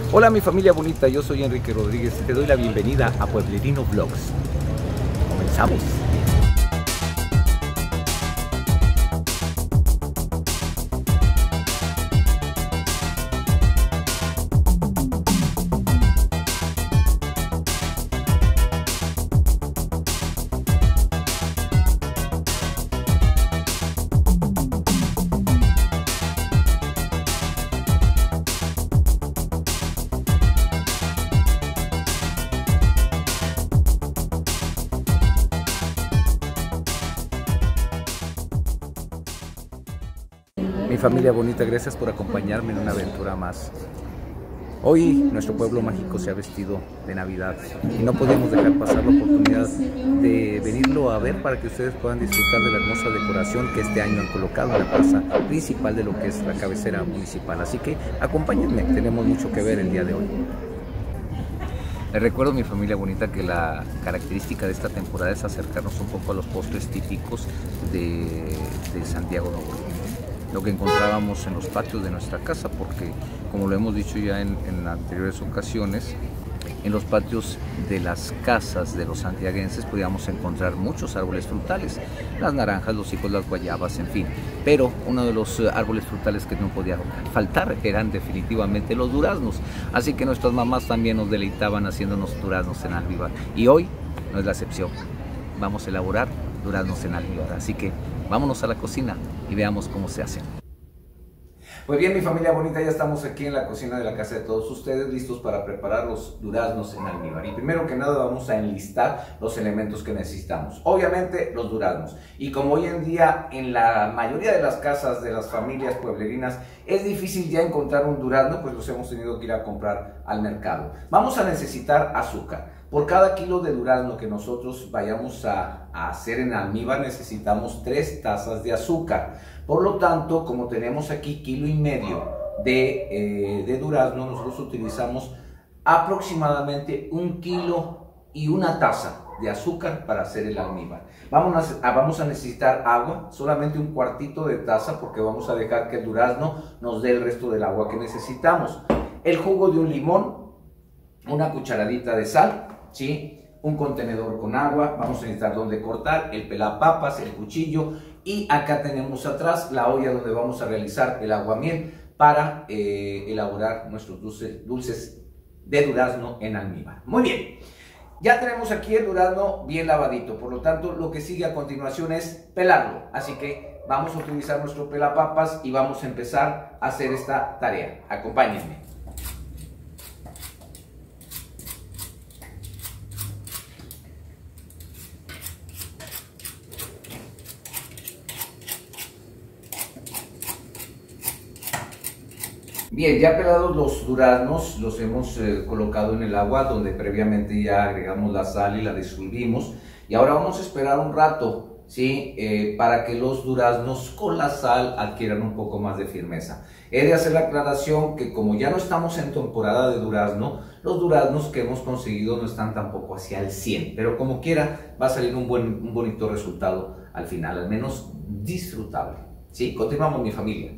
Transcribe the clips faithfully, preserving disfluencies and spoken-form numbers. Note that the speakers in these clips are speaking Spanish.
Hola mi familia bonita, yo soy Enrique Rodríguez y te doy la bienvenida a Pueblerino Vlogs. Comenzamos. Mi familia bonita, gracias por acompañarme en una aventura más. Hoy nuestro pueblo mágico se ha vestido de Navidad y no podemos dejar pasar la oportunidad de venirlo a ver para que ustedes puedan disfrutar de la hermosa decoración que este año han colocado en la plaza principal de lo que es la cabecera municipal. Así que acompáñenme, tenemos mucho que ver el día de hoy. Les recuerdo, mi familia bonita, que la característica de esta temporada es acercarnos un poco a los postres típicos de, de Santiago Nuevo León. Lo que encontrábamos en los patios de nuestra casa, porque como lo hemos dicho ya en, en anteriores ocasiones, en los patios de las casas de los santiaguenses podíamos encontrar muchos árboles frutales, las naranjas, los higos, las guayabas, en fin. Pero uno de los árboles frutales que no podía faltar eran definitivamente los duraznos. Así que nuestras mamás también nos deleitaban haciéndonos duraznos en almíbar. Y hoy no es la excepción. Vamos a elaborar duraznos en almíbar. Así que vámonos a la cocina y veamos cómo se hacen. Pues bien, mi familia bonita, ya estamos aquí en la cocina de la casa de todos ustedes, listos para preparar los duraznos en almíbar. Y primero que nada vamos a enlistar los elementos que necesitamos. Obviamente los duraznos. Y como hoy en día en la mayoría de las casas de las familias pueblerinas es difícil ya encontrar un durazno, pues los hemos tenido que ir a comprar al mercado. Vamos a necesitar azúcar. Por cada kilo de durazno que nosotros vayamos a, a hacer en almíbar necesitamos tres tazas de azúcar. Por lo tanto, como tenemos aquí kilo y medio de, eh, de durazno, nosotros utilizamos aproximadamente un kilo y una taza de azúcar para hacer el almíbar. Vamos a, vamos a necesitar agua, solamente un cuartito de taza, porque vamos a dejar que el durazno nos dé el resto del agua que necesitamos. El jugo de un limón, una cucharadita de sal, ¿sí? Un contenedor con agua, vamos a necesitar donde cortar, el pelapapas, el cuchillo, y acá tenemos atrás la olla donde vamos a realizar el aguamiel para eh, elaborar nuestros dulces, dulces de durazno en almíbar. Muy bien, ya tenemos aquí el durazno bien lavadito, por lo tanto lo que sigue a continuación es pelarlo, así que vamos a utilizar nuestro pelapapas y vamos a empezar a hacer esta tarea. Acompáñenme. Bien, ya pelados los duraznos, los hemos eh, colocado en el agua donde previamente ya agregamos la sal y la disolvimos. Y ahora vamos a esperar un rato, ¿sí? Eh, para que los duraznos con la sal adquieran un poco más de firmeza. He de hacer la aclaración que como ya no estamos en temporada de durazno, los duraznos que hemos conseguido no están tampoco hacia el cien. Pero como quiera, va a salir un, buen, un bonito resultado al final, al menos disfrutable. ¿Sí? Continuamos, mi familia.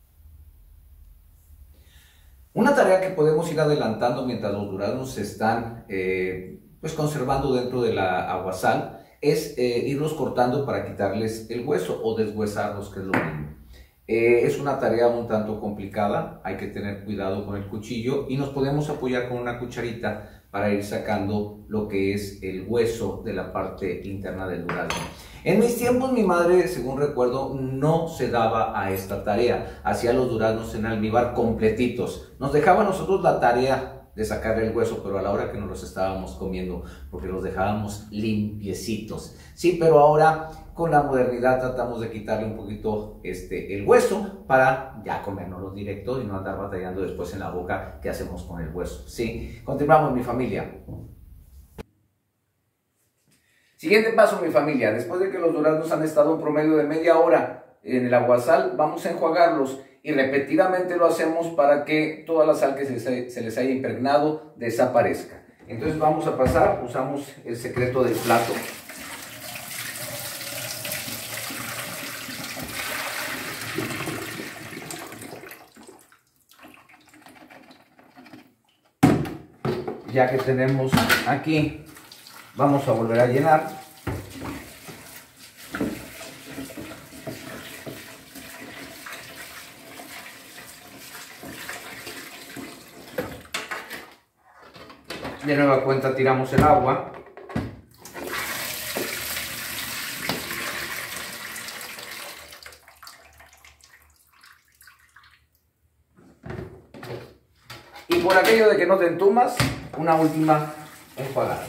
Una tarea que podemos ir adelantando mientras los duraznos se están eh, pues conservando dentro de la aguasal es eh, irlos cortando para quitarles el hueso o deshuesarlos, que es lo mismo. Eh, es una tarea un tanto complicada, hay que tener cuidado con el cuchillo y nos podemos apoyar con una cucharita para ir sacando lo que es el hueso de la parte interna del durazno. En mis tiempos mi madre, según recuerdo, no se daba a esta tarea, hacía los duraznos en almíbar completitos. Nos dejaba a nosotros la tarea de sacarle el hueso, pero a la hora que nos los estábamos comiendo, porque los dejábamos limpiecitos. Sí, pero ahora con la modernidad tratamos de quitarle un poquito este, el hueso para ya comérnoslo directo y no andar batallando después en la boca qué hacemos con el hueso. Sí, continuamos, mi familia. Siguiente paso, mi familia. Después de que los duraznos han estado un promedio de media hora en el aguasal, vamos a enjuagarlos y repetidamente lo hacemos para que toda la sal que se, se les haya impregnado desaparezca. Entonces vamos a pasar, usamos el secreto del plato. ya que tenemos aquí, vamos a volver a llenar. De nueva cuenta tiramos el agua. Y por aquello de que no te entumas, una última enjuagada.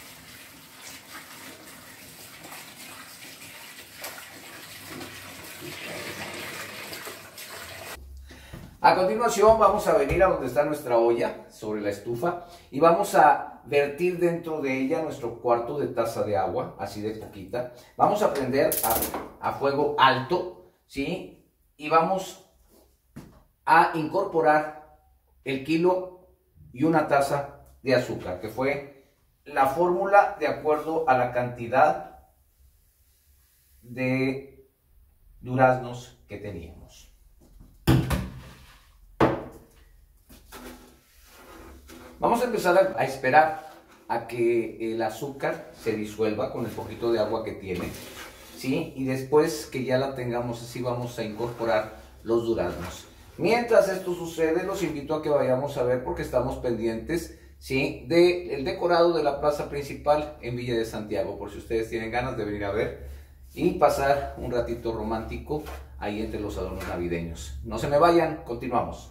A continuación vamos a venir a donde está nuestra olla, sobre la estufa, y vamos a vertir dentro de ella nuestro cuarto de taza de agua, así de poquita. Vamos a prender a, a fuego alto, ¿sí? Y vamos a incorporar el kilo y una taza de azúcar, que fue la fórmula de acuerdo a la cantidad de duraznos que teníamos. Vamos a empezar a, a esperar a que el azúcar se disuelva con el poquito de agua que tiene, ¿sí? Y después que ya la tengamos así, vamos a incorporar los duraznos. Mientras esto sucede, los invito a que vayamos a ver, porque estamos pendientes, ¿sí?, del decorado de la plaza principal en Villa de Santiago, por si ustedes tienen ganas de venir a ver y pasar un ratito romántico ahí entre los adornos navideños. No se me vayan, continuamos.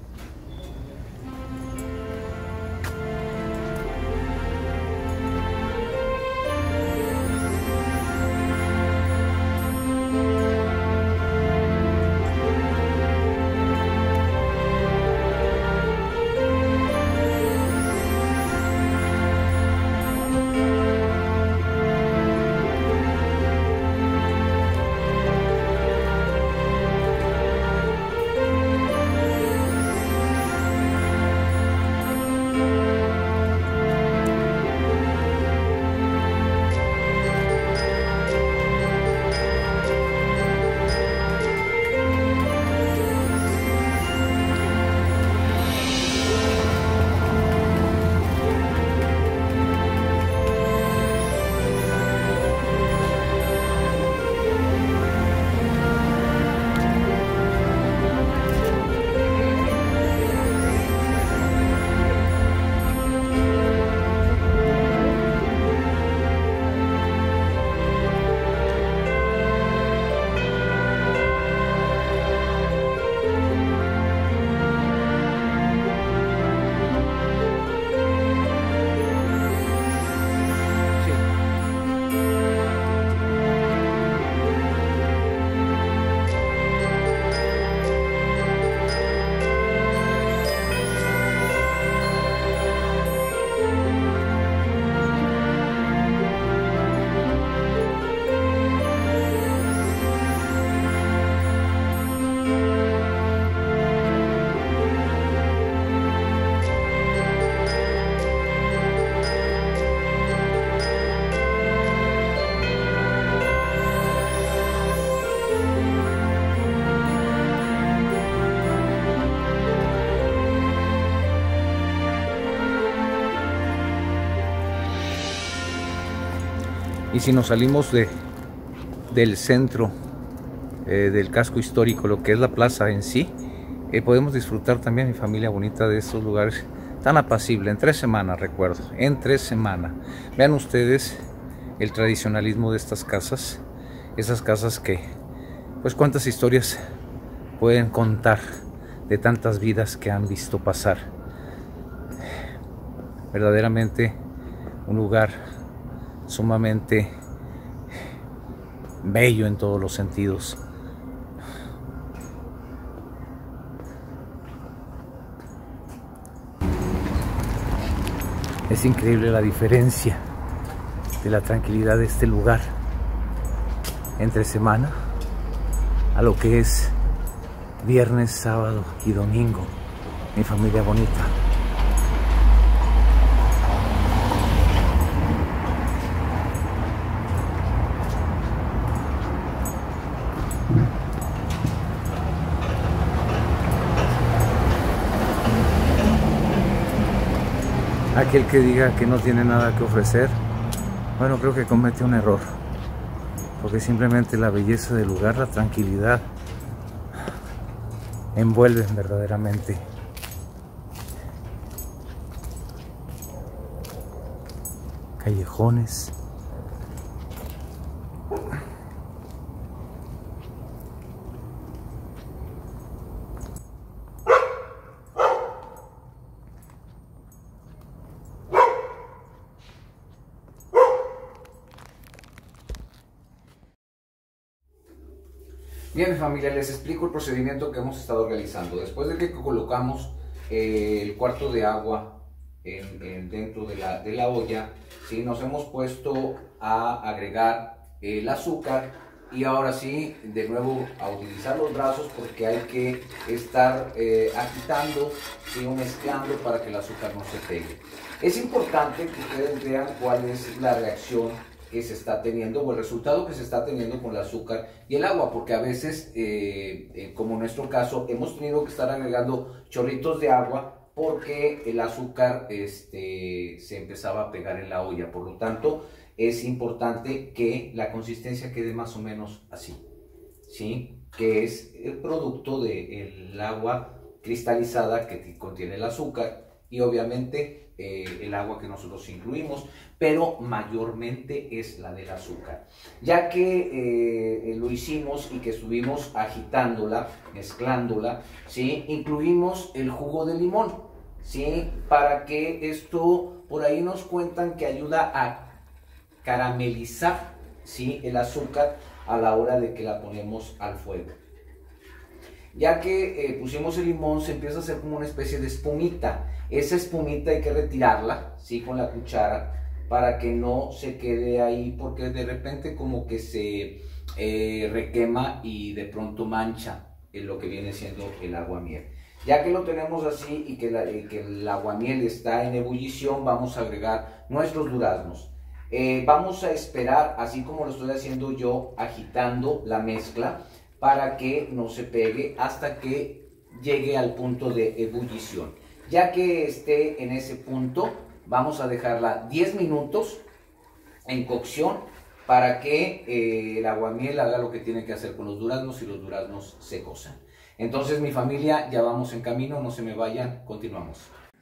Y si nos salimos de, del centro, eh, del casco histórico, lo que es la plaza en sí, eh, podemos disfrutar también, mi familia bonita, de estos lugares tan apacibles. En tres semanas, recuerdo, en tres semanas. Vean ustedes el tradicionalismo de estas casas, esas casas que, pues, cuántas historias pueden contar de tantas vidas que han visto pasar. Verdaderamente un lugar sumamente bello en todos los sentidos. Es increíble la diferencia de la tranquilidad de este lugar entre semana a lo que es viernes, sábado y domingo, mi familia bonita. Aquel que diga que no tiene nada que ofrecer, bueno, creo que comete un error, porque simplemente la belleza del lugar, la tranquilidad, envuelven verdaderamente. Callejones. Bien, familia, les explico el procedimiento que hemos estado realizando. Después de que colocamos eh, el cuarto de agua en, en dentro de la, de la olla, ¿sí? Nos hemos puesto a agregar eh, el azúcar y ahora sí, de nuevo a utilizar los brazos porque hay que estar eh, agitando, ¿sí? O mezclando para que el azúcar no se pegue. Es importante que ustedes vean cuál es la reacción que se está teniendo o el resultado que se está teniendo con el azúcar y el agua, porque a veces, eh, eh, como en nuestro caso, hemos tenido que estar agregando chorritos de agua porque el azúcar este, se empezaba a pegar en la olla. Por lo tanto, es importante que la consistencia quede más o menos así, ¿sí? Que es el producto del agua cristalizada que contiene el azúcar y obviamente eh, el agua que nosotros incluimos, pero mayormente es la del azúcar. Ya que eh, lo hicimos y que estuvimos agitándola, mezclándola, ¿sí? Incluimos el jugo de limón, ¿sí? Para que esto, por ahí nos cuentan que ayuda a caramelizar, ¿sí? El azúcar a la hora de que la ponemos al fuego. Ya que eh, pusimos el limón, se empieza a hacer como una especie de espumita. Esa espumita hay que retirarla, ¿sí? Con la cuchara, para que no se quede ahí, porque de repente como que se eh, requema y de pronto mancha en lo que viene siendo el aguamiel. Ya que lo tenemos así y que, la, y que el aguamiel está en ebullición, vamos a agregar nuestros duraznos. Eh, vamos a esperar, así como lo estoy haciendo yo, agitando la mezcla para que no se pegue hasta que llegue al punto de ebullición. Ya que esté en ese punto, vamos a dejarla diez minutos en cocción para que eh, el aguamiel haga lo que tiene que hacer con los duraznos y los duraznos se cosan. Entonces, mi familia, ya vamos en camino, no se me vayan, continuamos.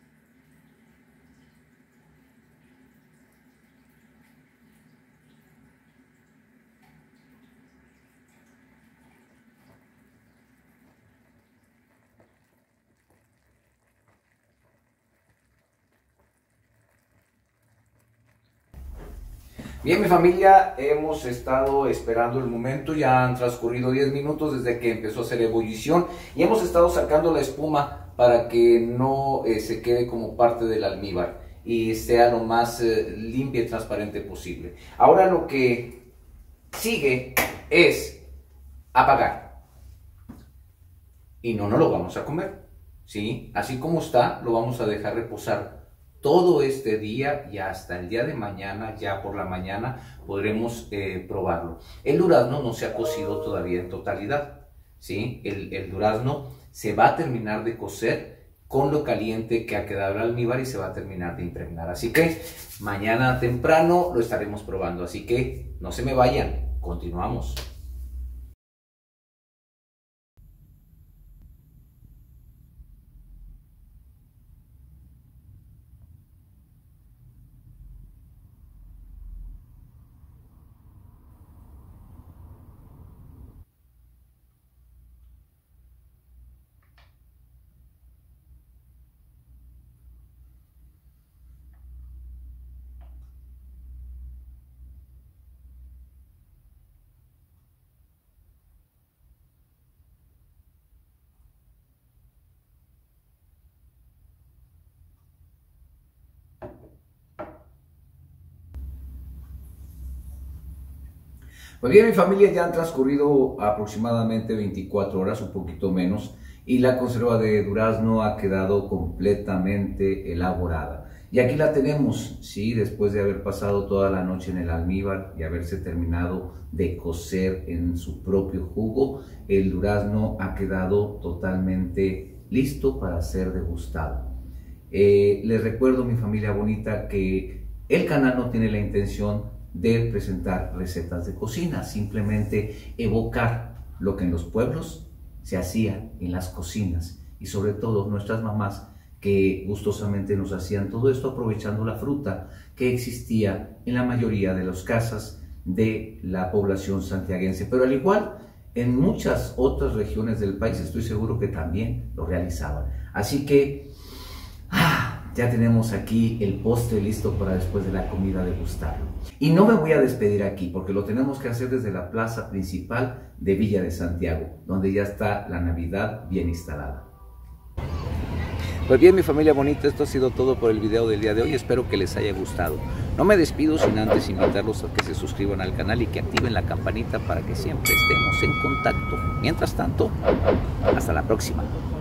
Bien, mi familia, hemos estado esperando el momento, ya han transcurrido diez minutos desde que empezó a hacer ebullición y hemos estado sacando la espuma para que no eh, se quede como parte del almíbar y sea lo más eh, limpia y transparente posible. Ahora lo que sigue es apagar y no nos lo vamos a comer, ¿sí? Así como está, lo vamos a dejar reposar todo este día y hasta el día de mañana, ya por la mañana, podremos eh, probarlo. El durazno no se ha cocido todavía en totalidad, ¿sí? El, el durazno se va a terminar de cocer con lo caliente que ha quedado el almíbar y se va a terminar de impregnar. Así que mañana temprano lo estaremos probando. Así que no se me vayan, continuamos. Pues bien, mi familia, ya han transcurrido aproximadamente veinticuatro horas, un poquito menos, y la conserva de durazno ha quedado completamente elaborada. Y aquí la tenemos, sí, después de haber pasado toda la noche en el almíbar y haberse terminado de cocer en su propio jugo, el durazno ha quedado totalmente listo para ser degustado. Eh, les recuerdo, mi familia bonita, que el canal no tiene la intención de presentar recetas de cocina, simplemente evocar lo que en los pueblos se hacía en las cocinas, y sobre todo nuestras mamás que gustosamente nos hacían todo esto aprovechando la fruta que existía en la mayoría de las casas de la población santiaguense. Pero al igual, en muchas otras regiones del país estoy seguro que también lo realizaban. Así que ah, ya tenemos aquí el postre listo para después de la comida degustarlo. Y no me voy a despedir aquí porque lo tenemos que hacer desde la plaza principal de Villa de Santiago, donde ya está la Navidad bien instalada. Pues bien, mi familia bonita, esto ha sido todo por el video del día de hoy. Espero que les haya gustado. No me despido sin antes invitarlos a que se suscriban al canal y que activen la campanita para que siempre estemos en contacto. Mientras tanto, hasta la próxima.